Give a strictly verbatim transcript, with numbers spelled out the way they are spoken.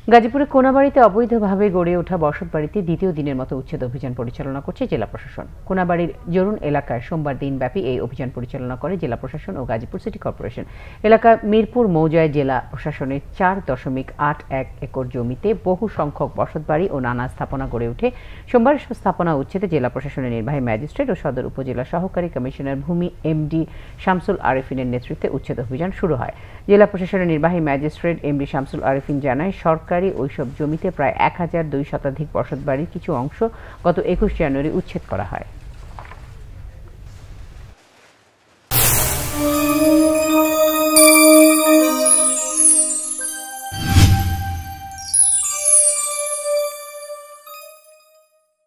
গাজীপুরে কোনাবাড়িতে অবৈধভাবে গড়ে ওঠা বসতবাড়িতে দ্বিতীয় দিনের মতো উচ্ছেদ অভিযান পরিচালনা করছে জেলা প্রশাসন। কোনাবাড়ির জরুন এলাকায় সোমবার দিনব্যাপী এই অভিযান পরিচালনা করে জেলা প্রশাসন ও গাজীপুর সিটি কর্পোরেশন। এলাকার মিরপুর মৌজায় জেলা প্রশাসনের চার দশমিক আট এক একর জমিতে বহু সংখ্যক বসতবাড়ি ও নানা স্থাপনা গড়ে ওঠে। সোমবার এসব স্থাপনা উচ্ছেদে জেলা প্রশাসনের নির্বাহী ম্যাজিস্ট্রেট ও সদর উপজেলা সহকারী কমিশনার ভূমি এমডি শামসুল আরেফিনের নেতৃত্বে উচ্ছেদ অভিযান শুরু হয়। জেলা প্রশাসনের নির্বাহী ম্যাজিস্ট্রেট এমডি শামসুল আরেফিন জানায়, সরকারি ওইসব জমিতে প্রায় এক হাজার দুই শতাধিক বসতবাড়ির কিছু অংশ গত একুশ জানুয়ারি উচ্ছেদ করা হয়।